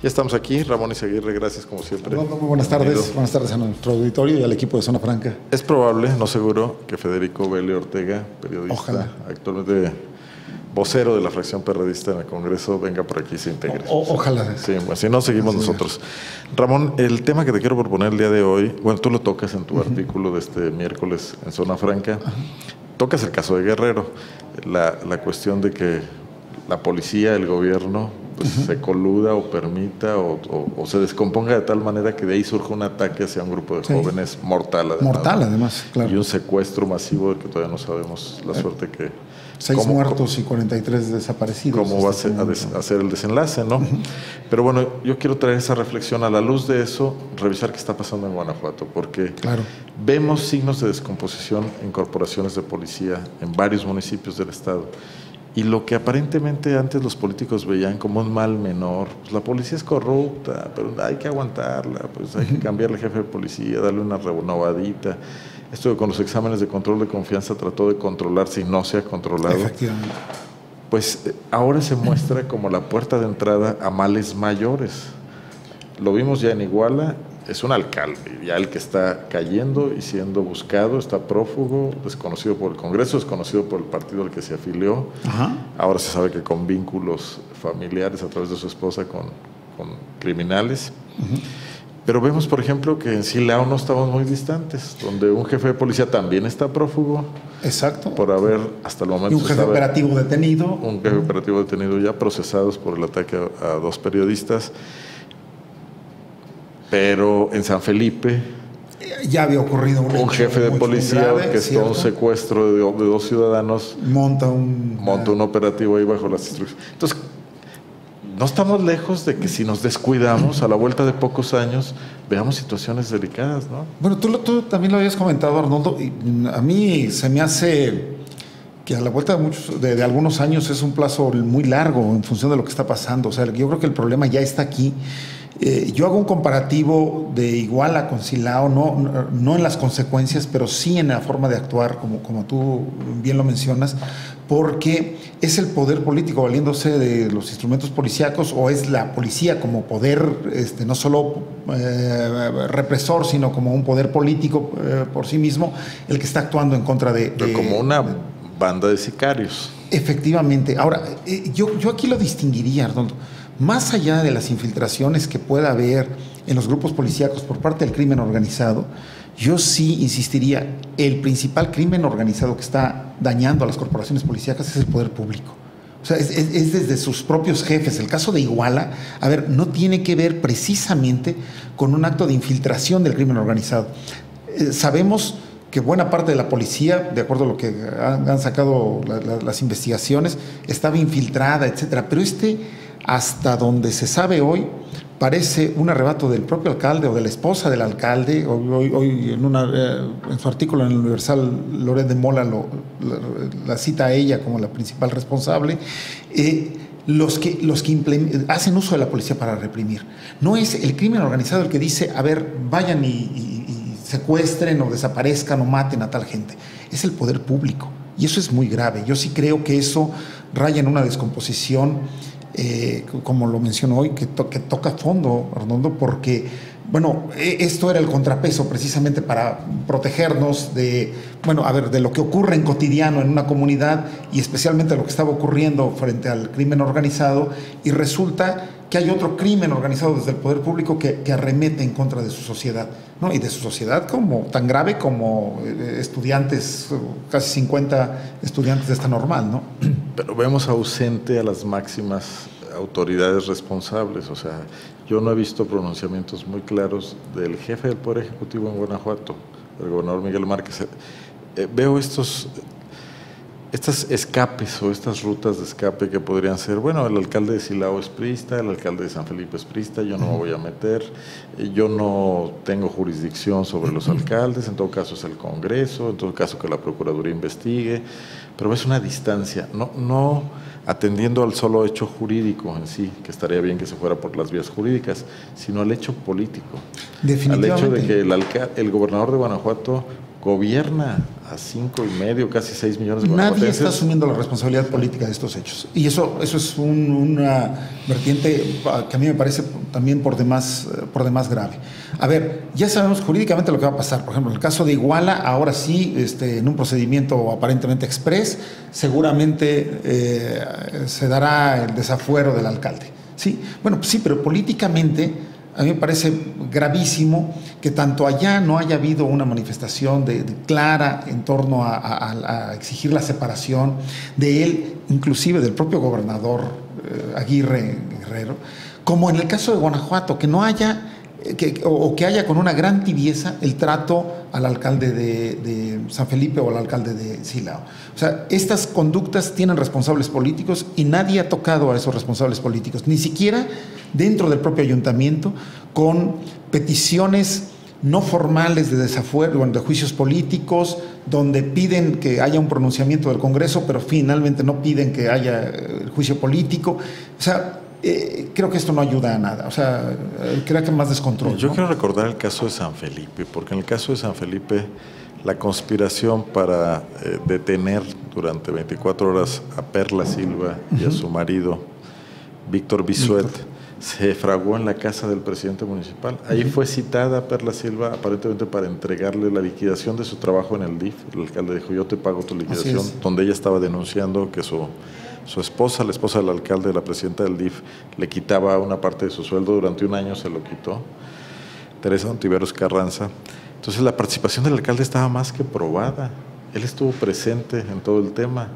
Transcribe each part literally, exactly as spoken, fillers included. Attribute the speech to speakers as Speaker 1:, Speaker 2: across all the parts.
Speaker 1: Ya estamos aquí, Ramón Izaguirre, gracias como siempre.
Speaker 2: Muy buenas tardes, buenas tardes a nuestro auditorio y al equipo de Zona Franca.
Speaker 1: Es probable, no seguro, que Federico Vélez Ortega, periodista, Ojalá. actualmente vocero de la fracción perredista en el Congreso, venga por aquí y se integre.
Speaker 2: O, ojalá.
Speaker 1: Sí, bueno, si no, seguimos Así nosotros. Es. Ramón, el tema que te quiero proponer el día de hoy, bueno, tú lo tocas en tu uh-huh. artículo de este miércoles en Zona Franca, uh-huh. tocas el caso de Guerrero, la, la cuestión de que la policía, el gobierno, pues uh-huh. se coluda o permita o, o, o se descomponga de tal manera que de ahí surja un ataque hacia un grupo de sí. jóvenes mortal además.
Speaker 2: Mortal además, claro.
Speaker 1: Y un secuestro masivo de que todavía no sabemos la suerte que...
Speaker 2: Seis
Speaker 1: cómo,
Speaker 2: muertos
Speaker 1: cómo,
Speaker 2: y cuarenta y tres desaparecidos.
Speaker 1: Cómo va a ser, a des, a hacer el desenlace, ¿no? Uh-huh. Pero bueno, yo quiero traer esa reflexión a la luz de eso, revisar qué está pasando en Guanajuato, porque
Speaker 2: claro.
Speaker 1: vemos signos de descomposición en corporaciones de policía en varios municipios del estado. Y lo que aparentemente antes los políticos veían como un mal menor, pues la policía es corrupta, pero hay que aguantarla, pues hay que cambiarle jefe de policía, darle una renovadita. Esto con los exámenes de control de confianza trató de controlar si no se ha controlado.
Speaker 2: Efectivamente.
Speaker 1: Pues ahora se muestra como la puerta de entrada a males mayores. Lo vimos ya en Iguala. Es un alcalde, ya el que está cayendo y siendo buscado, está prófugo, desconocido por el Congreso, desconocido por el partido al que se afilió. Ajá. Ahora se sabe que con vínculos familiares a través de su esposa con, con criminales. Uh-huh. Pero vemos, por ejemplo, que en Silao no estamos muy distantes, donde un jefe de policía también está prófugo.
Speaker 2: Exacto.
Speaker 1: Por haber, hasta el momento...
Speaker 2: Y un jefe sabe, operativo detenido.
Speaker 1: Un jefe uh-huh. operativo detenido ya, procesados por el ataque a, a dos periodistas. Pero en San Felipe
Speaker 2: ya había ocurrido un,
Speaker 1: un jefe de policía grave, que está un secuestro de, de dos ciudadanos,
Speaker 2: monta un
Speaker 1: monta un operativo ahí bajo las instrucciones. Entonces, no estamos lejos de que si nos descuidamos, a la vuelta de pocos años, veamos situaciones delicadas, ¿no?
Speaker 2: Bueno, tú, tú también lo habías comentado, Arnoldo, y a mí se me hace que a la vuelta de, muchos, de, de algunos años es un plazo muy largo en función de lo que está pasando. O sea, yo creo que el problema ya está aquí. Eh, yo hago un comparativo de Iguala con Silao, no, no en las consecuencias, pero sí en la forma de actuar, como, como tú bien lo mencionas, porque es el poder político valiéndose de los instrumentos policíacos, o es la policía como poder, este, no solo eh, represor, sino como un poder político eh, por sí mismo, el que está actuando en contra de...
Speaker 1: Pero
Speaker 2: de
Speaker 1: como una banda de sicarios.
Speaker 2: Efectivamente. Ahora, eh, yo, yo aquí lo distinguiría, Arnoldo. Más allá de las infiltraciones que pueda haber en los grupos policíacos por parte del crimen organizado, yo sí insistiría, el principal crimen organizado que está dañando a las corporaciones policíacas es el poder público. O sea, es, es, es desde sus propios jefes. El caso de Iguala, a ver, no tiene que ver precisamente con un acto de infiltración del crimen organizado. Eh, sabemos que buena parte de la policía, de acuerdo a lo que han, han sacado la, la, las investigaciones, estaba infiltrada, etcétera. Pero este... hasta donde se sabe hoy, parece un arrebato del propio alcalde o de la esposa del alcalde. Hoy, hoy, hoy en, una, eh, en su artículo en el Universal, Loret de Mola lo, la, la cita a ella como la principal responsable. Eh, los que, los que hacen uso de la policía para reprimir. No es el crimen organizado el que dice, a ver, vayan y, y, y secuestren o desaparezcan o maten a tal gente. Es el poder público. Y eso es muy grave. Yo sí creo que eso raya en una descomposición, Eh, como lo menciono hoy, que, to que toca fondo, Arnoldo, porque, bueno, esto era el contrapeso precisamente para protegernos de, bueno, a ver, de lo que ocurre en cotidiano en una comunidad y especialmente lo que estaba ocurriendo frente al crimen organizado, y resulta que hay otro crimen organizado desde el poder público que, que arremete en contra de su sociedad, ¿no? Y de su sociedad como tan grave como eh, estudiantes, casi cincuenta estudiantes de esta normal, ¿no?
Speaker 1: Pero vemos ausente a las máximas autoridades responsables. O sea, yo no he visto pronunciamientos muy claros del jefe del Poder Ejecutivo en Guanajuato, el gobernador Miguel Márquez. Eh, veo estos... Estas escapes o estas rutas de escape que podrían ser, bueno, el alcalde de Silao es priista, el alcalde de San Felipe es priista, yo no me voy a meter, yo no tengo jurisdicción sobre los alcaldes, en todo caso es el Congreso, en todo caso que la Procuraduría investigue, pero es una distancia, no, no atendiendo al solo hecho jurídico en sí, que estaría bien que se fuera por las vías jurídicas, sino al hecho político.
Speaker 2: Definitivamente.
Speaker 1: Al hecho de que el, el gobernador de Guanajuato, gobierna a cinco y medio, casi seis millones de
Speaker 2: guanajuatenses. Nadie está
Speaker 1: guanajuatenses.
Speaker 2: asumiendo la responsabilidad política de estos hechos. Y eso, eso es un, una vertiente que a mí me parece también por demás, por demás grave. A ver, ya sabemos jurídicamente lo que va a pasar. Por ejemplo, en el caso de Iguala, ahora sí, este, en un procedimiento aparentemente express, seguramente eh, se dará el desafuero del alcalde. ¿Sí? Bueno, pues sí, pero políticamente a mí me parece gravísimo que tanto allá no haya habido una manifestación de, de clara en torno a, a, a exigir la separación de él, inclusive del propio gobernador eh, Aguirre Guerrero, como en el caso de Guanajuato, que no haya, que, o, o que haya con una gran tibieza el trato al alcalde de, de San Felipe o al alcalde de Silao. O sea, estas conductas tienen responsables políticos y nadie ha tocado a esos responsables políticos, ni siquiera dentro del propio ayuntamiento, con peticiones no formales de desafuero, bueno, de juicios políticos, donde piden que haya un pronunciamiento del Congreso, pero finalmente no piden que haya el juicio político. O sea, eh, creo que esto no ayuda a nada. O sea, creo que más descontrol.
Speaker 1: Yo
Speaker 2: ¿no?
Speaker 1: quiero recordar el caso de San Felipe, porque en el caso de San Felipe, la conspiración para eh, detener durante veinticuatro horas a Perla Silva y uh-huh. a su marido, Víctor Bisuet, Víctor. se fraguó en la casa del presidente municipal. Ahí uh-huh. fue citada Perla Silva aparentemente para entregarle la liquidación de su trabajo en el D I F. El alcalde dijo, yo te pago tu liquidación, donde ella estaba denunciando que su, su esposa, la esposa del alcalde, la presidenta del D I F, le quitaba una parte de su sueldo, durante un año se lo quitó. Teresa Ontiveros Carranza. Entonces la participación del alcalde estaba más que probada. Él estuvo presente en todo el tema.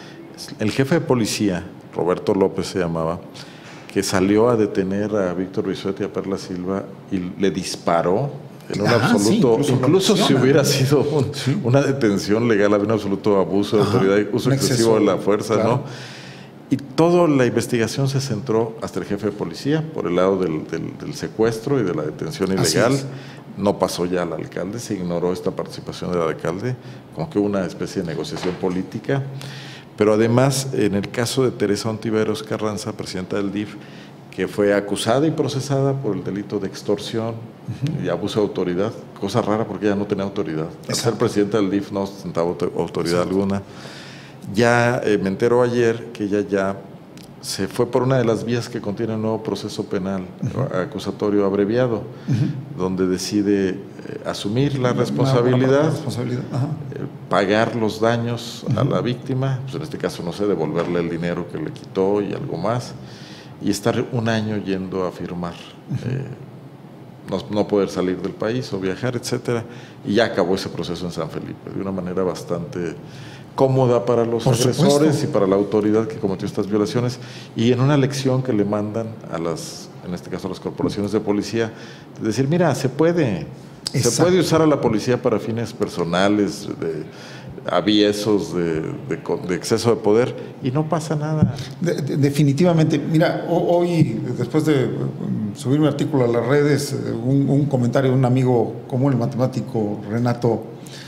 Speaker 1: El jefe de policía, Roberto López se llamaba, que salió a detener a Víctor Bisuet y a Perla Silva y le disparó en un ah, absoluto, sí, incluso, incluso si hubiera sido un, sí. una detención legal, había un absoluto abuso de Ajá, autoridad y uso excesivo de la fuerza, claro. ¿no? Y toda la investigación se centró hasta el jefe de policía por el lado del, del, del secuestro y de la detención ilegal. No pasó ya al alcalde, se ignoró esta participación del alcalde, como que hubo una especie de negociación política. Pero además, en el caso de Teresa Ontiveros Carranza, presidenta del D I F, que fue acusada y procesada por el delito de extorsión uh-huh. y abuso de autoridad, cosa rara porque ella no tenía autoridad. Al ser presidenta del D I F no ostentaba autoridad Exacto. alguna. Ya eh, me entero ayer que ella ya se fue por una de las vías que contiene un nuevo proceso penal uh-huh. acusatorio abreviado, uh-huh. donde decide eh, asumir la responsabilidad, la responsabilidad. Uh-huh. eh, pagar los daños uh-huh. a la víctima, pues en este caso no sé, devolverle el dinero que le quitó y algo más, y estar un año yendo a firmar, uh-huh. eh, no, no poder salir del país o viajar, etcétera, y ya acabó ese proceso en San Felipe de una manera bastante cómoda para los Por agresores supuesto. y para la autoridad que cometió estas violaciones, y en una lección que le mandan a las, en este caso a las corporaciones de policía, de decir, mira, se puede, Exacto. se puede usar a la policía para fines personales, de aviesos, de, de, de exceso de poder, y no pasa nada.
Speaker 2: De, de, definitivamente, mira, hoy, después de subir un artículo a las redes, un, un comentario de un amigo común, el matemático Renato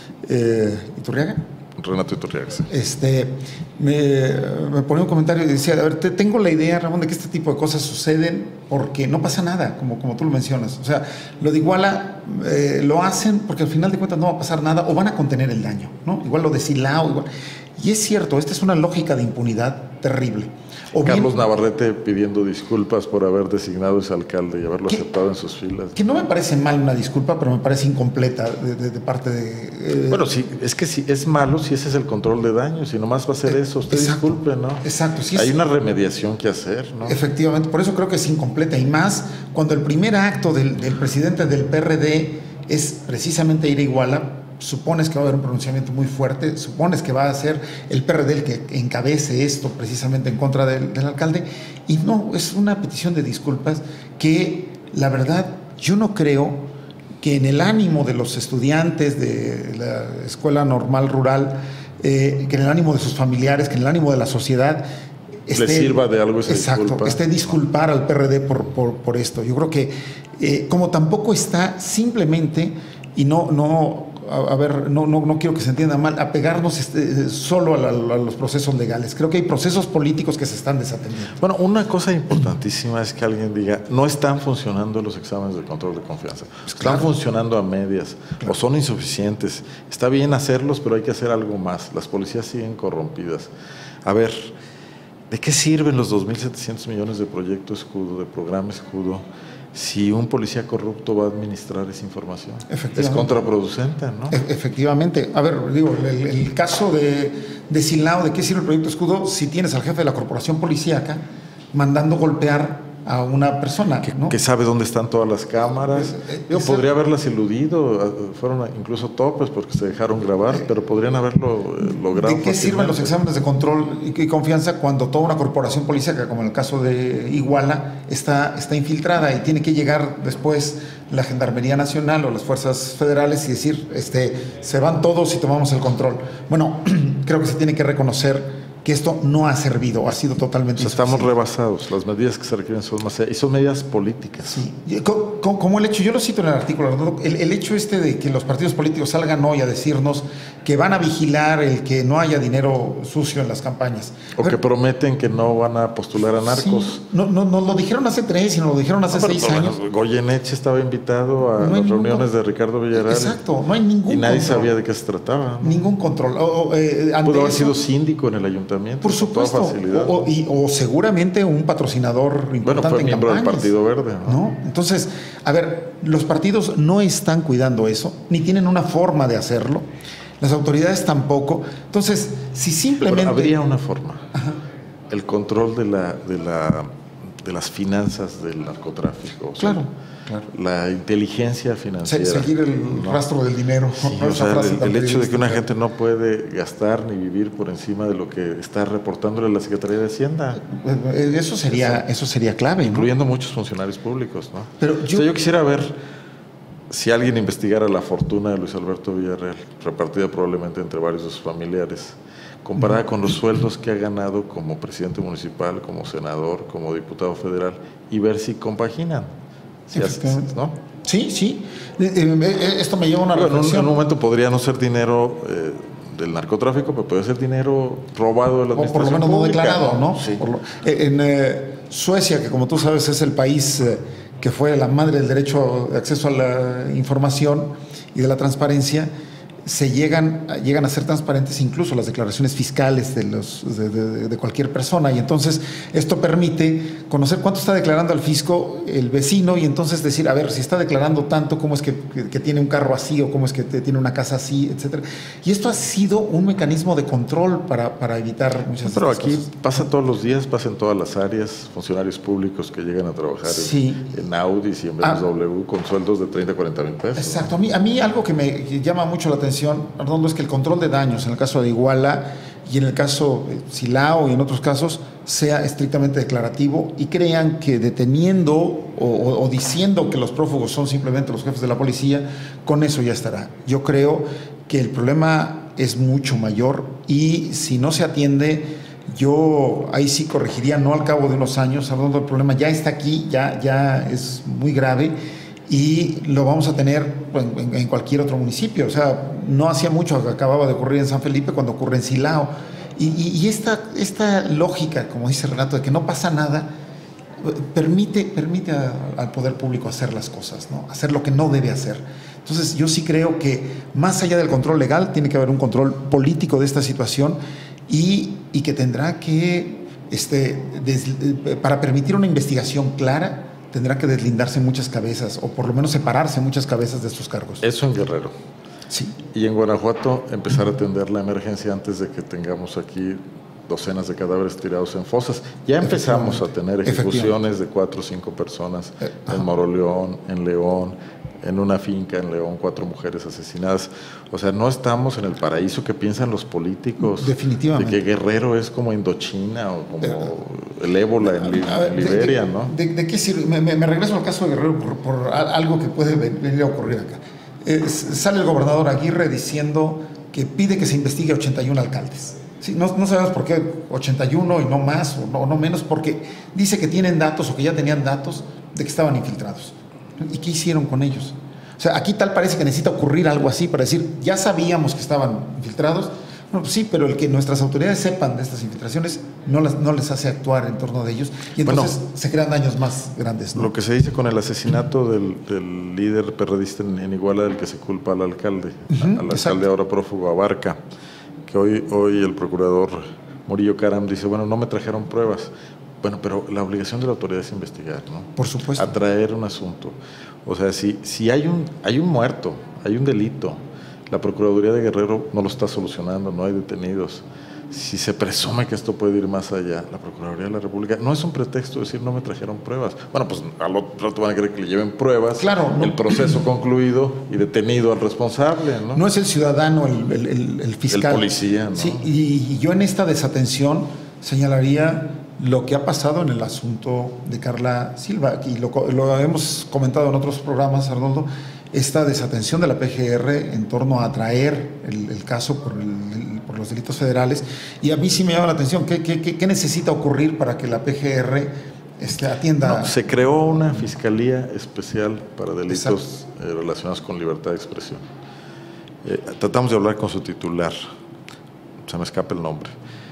Speaker 2: eh, Iturriaga,
Speaker 1: Renato Iturriaga.
Speaker 2: Este, me, me ponía un comentario y decía, a ver, te, tengo la idea, Ramón, de que este tipo de cosas suceden porque no pasa nada, como, como tú lo mencionas. O sea, lo de Iguala eh, lo hacen porque al final de cuentas no va a pasar nada o van a contener el daño, ¿no? Igual lo de Silao, igual. Y es cierto, esta es una lógica de impunidad terrible.
Speaker 1: O Carlos bien, Navarrete pidiendo disculpas por haber designado ese alcalde y haberlo
Speaker 2: que,
Speaker 1: aceptado en sus filas.
Speaker 2: Que no me parece mal una disculpa, pero me parece incompleta de, de, de parte de...
Speaker 1: Eh, bueno, sí, es que si es malo si ese es el control de daños, si nomás va a ser eh, eso, usted exacto, disculpe, ¿no?
Speaker 2: Exacto. Sí
Speaker 1: Hay
Speaker 2: es,
Speaker 1: una remediación que hacer, ¿no?
Speaker 2: Efectivamente, por eso creo que es incompleta, y más cuando el primer acto del, del presidente del P R D es precisamente ir a Iguala. Supones que va a haber un pronunciamiento muy fuerte, supones que va a ser el P R D el que encabece esto precisamente en contra del, del alcalde, y no, es una petición de disculpas que la verdad yo no creo que en el ánimo de los estudiantes de la Escuela Normal Rural, eh, que en el ánimo de sus familiares, que en el ánimo de la sociedad
Speaker 1: esté, le sirva de algo esa
Speaker 2: exacto,
Speaker 1: disculpa.
Speaker 2: Esté disculpar al P R D por, por, por esto. Yo creo que eh, como tampoco está simplemente, y no, no a, a ver, no, no, no quiero que se entienda mal, apegarnos este, solo a, la, a los procesos legales. Creo que hay procesos políticos que se están desatendiendo.
Speaker 1: Bueno, una cosa importantísima es que alguien diga, no están funcionando los exámenes de control de confianza. Pues están claro. funcionando a medias, claro. o son insuficientes. Está bien hacerlos, pero hay que hacer algo más. Las policías siguen corrompidas. A ver, ¿de qué sirven los dos mil setecientos millones de proyecto escudo, de programa escudo, si un policía corrupto va a administrar esa información? Es contraproducente, ¿no?
Speaker 2: E efectivamente. A ver, digo, el, el caso de, de Silao, ¿de qué sirve el proyecto escudo si tienes al jefe de la corporación policíaca mandando golpear a una persona,
Speaker 1: que,
Speaker 2: ¿no?
Speaker 1: que sabe dónde están todas las cámaras? Eh, Yo podría haberlas eludido, fueron incluso topes porque se dejaron grabar, eh, pero podrían haberlo eh, logrado.
Speaker 2: ¿De qué sirven los exámenes de control y, y confianza cuando toda una corporación policíaca, como en el caso de Iguala, está, está infiltrada y tiene que llegar después la Gendarmería Nacional o las fuerzas federales y decir, este, se van todos y tomamos el control? Bueno, creo que se tiene que reconocer que esto no ha servido, ha sido totalmente
Speaker 1: o sea, estamos rebasados, las medidas que se requieren son más, y son medidas políticas.
Speaker 2: Sí, como, como el hecho, yo lo cito en el artículo, el, el hecho este de que los partidos políticos salgan hoy a decirnos que van a vigilar el que no haya dinero sucio en las campañas.
Speaker 1: O ver, que prometen que no van a postular a narcos. Sí,
Speaker 2: no, no, no lo dijeron hace tres, sino lo dijeron hace no, seis
Speaker 1: pero,
Speaker 2: años.
Speaker 1: Goyeneche estaba invitado a no las reuniones de Ricardo Villarreal.
Speaker 2: Exacto, no hay ningún
Speaker 1: Y nadie
Speaker 2: control.
Speaker 1: sabía de qué se trataba, ¿no?
Speaker 2: Ningún control. O, eh,
Speaker 1: Pudo haber sido síndico en el ayuntamiento.
Speaker 2: Por supuesto. O, o, y, o seguramente un patrocinador importante
Speaker 1: bueno, fue
Speaker 2: en
Speaker 1: miembro
Speaker 2: campañas,
Speaker 1: del Partido Verde, ¿no?
Speaker 2: ¿no? Entonces, a ver, los partidos no están cuidando eso, ni tienen una forma de hacerlo. Las autoridades tampoco. Entonces, si simplemente...
Speaker 1: Pero habría una forma. Ajá. El control de, la, de, la, de las finanzas del narcotráfico. O sea,
Speaker 2: claro, claro.
Speaker 1: La inteligencia financiera.
Speaker 2: Se, seguir el ¿no? rastro del dinero.
Speaker 1: Sí, o sea, el, el hecho de que una gente no puede gastar ni vivir por encima de lo que está reportándole a la Secretaría de Hacienda.
Speaker 2: Eso sería, eso sería clave, ¿no?
Speaker 1: Incluyendo muchos funcionarios públicos, ¿no?
Speaker 2: Pero yo,
Speaker 1: o sea, yo quisiera ver... Si alguien investigara la fortuna de Luis Alberto Villarreal, repartida probablemente entre varios de sus familiares, comparada con los sueldos que ha ganado como presidente municipal, como senador, como diputado federal, y ver si compaginan. Si haces, ¿no?
Speaker 2: Sí, sí. Esto me lleva a una
Speaker 1: bueno,
Speaker 2: reflexión.
Speaker 1: En un momento podría no ser dinero eh, del narcotráfico, pero puede ser dinero robado de la administración.
Speaker 2: O por lo menos
Speaker 1: pública,
Speaker 2: no declarado, ¿no?
Speaker 1: Sí.
Speaker 2: Por lo, en eh, Suecia, que como tú sabes es el país... Eh, que fue la madre del derecho de acceso a la información y de la transparencia, se llegan, llegan a ser transparentes incluso las declaraciones fiscales de, los, de, de, de cualquier persona, y entonces esto permite conocer cuánto está declarando al fisco el vecino y entonces decir, a ver, si está declarando tanto, cómo es que, que, que tiene un carro así o cómo es que tiene una casa así, etcétera. Y esto ha sido un mecanismo de control para, para evitar muchas
Speaker 1: Pero
Speaker 2: de estas
Speaker 1: aquí
Speaker 2: cosas.
Speaker 1: pasa todos los días, pasa en todas las áreas, funcionarios públicos que llegan a trabajar
Speaker 2: sí.
Speaker 1: en, en Audis y en B M W ah, con sueldos de treinta, cuarenta mil pesos.
Speaker 2: Exacto. A mí, a mí algo que me llama mucho la atención, Arnoldo, es que el control de daños, en el caso de Iguala y en el caso de Silao y en otros casos, sea estrictamente declarativo y crean que deteniendo o, o, o diciendo que los prófugos son simplemente los jefes de la policía, con eso ya estará. Yo creo que el problema es mucho mayor y si no se atiende, yo ahí sí corregiría, no al cabo de unos años, Arnoldo, el problema ya está aquí, ya, ya es muy grave y lo vamos a tener en, en cualquier otro municipio. O sea, no hacía mucho, acababa de ocurrir en San Felipe cuando ocurre en Silao. Y, y, y esta, esta lógica, como dice Renato, de que no pasa nada, permite, permite a, al poder público hacer las cosas, ¿no? Hacer lo que no debe hacer. Entonces, yo sí creo que más allá del control legal, tiene que haber un control político de esta situación y, y que tendrá que, este, des, para permitir una investigación clara, tendrá que deslindarse muchas cabezas o por lo menos separarse muchas cabezas de estos cargos.
Speaker 1: Eso en Guerrero.
Speaker 2: Sí.
Speaker 1: Y en Guanajuato empezar a atender la emergencia antes de que tengamos aquí docenas de cadáveres tirados en fosas. Ya empezamos a tener ejecuciones de cuatro o cinco personas eh, en Moroleón, en León, en una finca en León, cuatro mujeres asesinadas. O sea, no estamos en el paraíso que piensan los políticos.
Speaker 2: Definitivamente.
Speaker 1: De que Guerrero es como Indochina o como eh, el ébola en, Li ver, en Liberia,
Speaker 2: de, de,
Speaker 1: ¿no?
Speaker 2: De, de qué sirve? Me, me regreso al caso de Guerrero por, por algo que puede venir a ocurrir acá. Eh, sale el gobernador Aguirre diciendo que pide que se investigue a ochenta y uno alcaldes. Sí, no, no sabemos por qué ochenta y uno y no más o no, no menos, porque dice que tienen datos o que ya tenían datos de que estaban infiltrados. ¿Y qué hicieron con ellos? O sea, aquí tal parece que necesita ocurrir algo así para decir, ya sabíamos que estaban infiltrados. Bueno, pues sí, pero el que nuestras autoridades sepan de estas infiltraciones no, las, no les hace actuar en torno de ellos y entonces bueno, se crean daños más grandes, ¿no?
Speaker 1: Lo que se dice con el asesinato del, del líder perredista en, en Iguala, del que se culpa al alcalde, uh-huh, al alcalde exacto. ahora prófugo Abarca, que hoy, hoy el procurador Murillo Karam dice, bueno, no me trajeron pruebas. Bueno, pero la obligación de la autoridad es investigar, ¿no?
Speaker 2: Por supuesto.
Speaker 1: Atraer un asunto. O sea, si, si hay un, hay un muerto, hay un delito, la Procuraduría de Guerrero no lo está solucionando, no hay detenidos. Si se presume que esto puede ir más allá, la Procuraduría de la República no es un pretexto decir no me trajeron pruebas. Bueno, pues al otro rato van a querer que le lleven pruebas,
Speaker 2: claro, no.
Speaker 1: el proceso concluido y detenido al responsable, ¿no?
Speaker 2: No es el ciudadano, el, el, el, el fiscal.
Speaker 1: El policía, ¿no?
Speaker 2: Sí, y, y yo en esta desatención señalaría lo que ha pasado en el asunto de Carla Silva, y lo, lo hemos comentado en otros programas, Arnoldo, esta desatención de la P G R en torno a traer el, el caso por, el, por los delitos federales, y a mí sí me llama la atención, ¿qué, qué, qué necesita ocurrir para que la P G R este, atienda?
Speaker 1: No, se creó una fiscalía especial para delitos eh, relacionados con libertad de expresión. Eh, tratamos de hablar con su titular, se me escapa el nombre,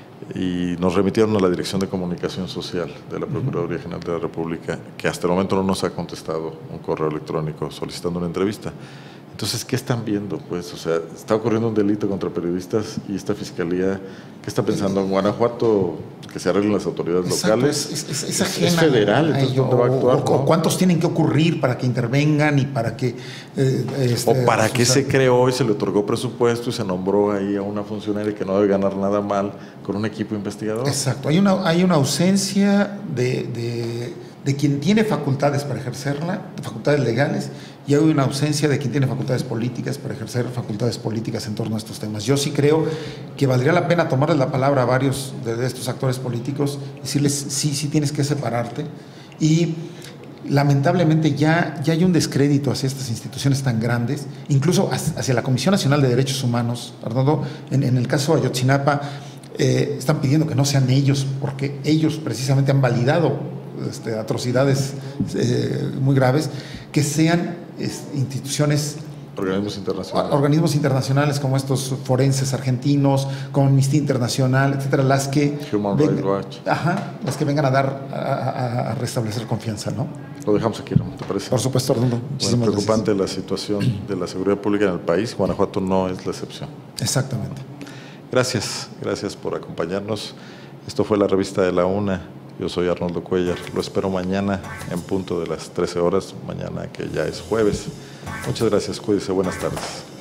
Speaker 1: y nos remitieron a la Dirección de Comunicación Social de la Procuraduría General de la República, que hasta el momento no nos ha contestado un correo electrónico solicitando una entrevista. Entonces, ¿qué están viendo? Pues, o sea, está ocurriendo un delito contra periodistas y esta fiscalía, ¿qué está pensando? En Guanajuato, que se arreglen las autoridades
Speaker 2: Exacto,
Speaker 1: locales.
Speaker 2: Es, es, es,
Speaker 1: es, es federal, entonces ello, ¿dónde va a actuar?
Speaker 2: O, o, ¿no? ¿Cuántos tienen que ocurrir para que intervengan y para que... Eh, este,
Speaker 1: o para qué se creó y se le otorgó presupuesto y se nombró ahí a una funcionaria que no debe ganar nada mal con un equipo investigador?
Speaker 2: Exacto, hay una, hay una ausencia de, de, de quien tiene facultades para ejercerla, facultades legales, y hay una ausencia de quien tiene facultades políticas para ejercer facultades políticas en torno a estos temas. Yo sí creo que valdría la pena tomarles la palabra a varios de, de estos actores políticos, decirles sí, sí tienes que separarte, y lamentablemente ya, ya hay un descrédito hacia estas instituciones tan grandes, incluso hacia la Comisión Nacional de Derechos Humanos, Arnoldo, en, en el caso de Ayotzinapa, eh, están pidiendo que no sean ellos, porque ellos precisamente han validado este, atrocidades eh, muy graves, que sean es, instituciones,
Speaker 1: organismos internacionales.
Speaker 2: organismos internacionales como estos forenses argentinos, como Amnistía Internacional, etcétera, las que
Speaker 1: Human Rights Watch.
Speaker 2: Ajá, las que vengan a dar a, a, a restablecer confianza, ¿no?
Speaker 1: Lo dejamos aquí, ¿no? ¿Te parece?
Speaker 2: Por supuesto, Arnoldo.
Speaker 1: Bueno, preocupante gracias. La situación de la seguridad pública en el país. Guanajuato no es la excepción.
Speaker 2: Exactamente.
Speaker 1: Gracias, gracias por acompañarnos. Esto fue la revista de la UNA. Yo soy Arnoldo Cuellar. Lo espero mañana en punto de las trece horas, mañana que ya es jueves. Muchas gracias, cuídese, buenas tardes.